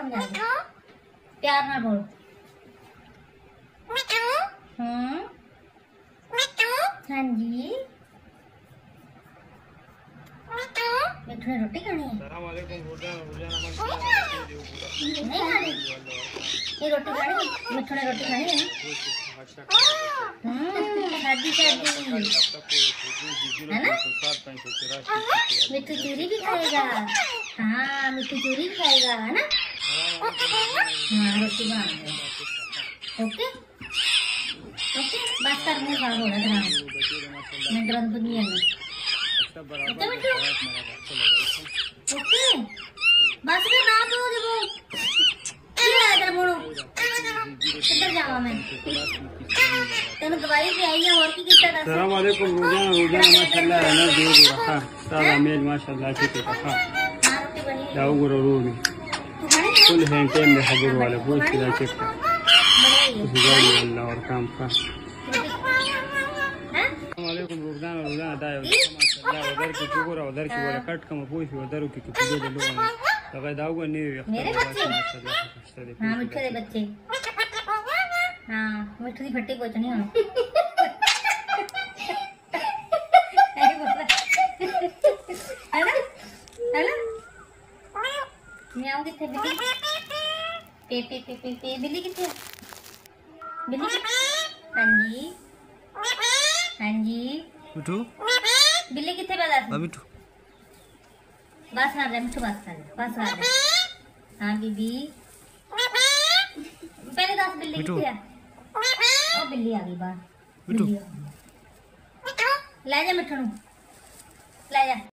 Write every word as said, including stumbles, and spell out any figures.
समझा दे, प्यार ना बोल। हम्म हाँ जी, मिठू ने रोटी खानी है। नहीं खानी, ये रोटी खानी, मिठू ने रोटी खानी है। हम्म शादी शादी है ना। मिठू चूरी भी खाएगा। हाँ मिठू चूरी भी खाएगा है ना। हाँ रोटी बना दे। ओके ओके बस कर मुँह खा बोला तेरा मैं ग्रंथ नहीं है ना। ओके मिठू ओके बस कर ना तो जब क्या है तेरा बोलो किधर जावा मैं तेन दवाई भी आई है और की कितना दस। अस्सलाम वालेकुम रोजाना रोजाना माशाल्लाह रहना दे रखा सारा मेल माशाल्लाह ठीक है रखा जाओ गुरु रूम फुल हैंड टाइम में हाजिर वाले बहुत सीधा चेक कर अल्लाह और काम का। अस्सलाम वालेकुम रोजाना रोजाना दाय माशाल्लाह उधर की चुगुरा उधर की वाला कट कम पूछ उधर की की दे लो लगा दाऊगा नहीं मेरे बच्चे। हां मिठू दे बच्चे। हां मिठू दी फट्टी कोचनी हुन है ना है ना म्याऊ किथे बिल्ली पे पे पे पे पे बिल्ली किथे बिल्ली हां जी हां जी मिठू बिल्ली किथे बता मिठू बस आ जा मिठू बस आ जा बस आ जा। हाँ बीबी पहले दस बिल्ली किथे है। ओ बिल्ली आ गई बाहर। मिठू ले जा मिठू नु ले जा।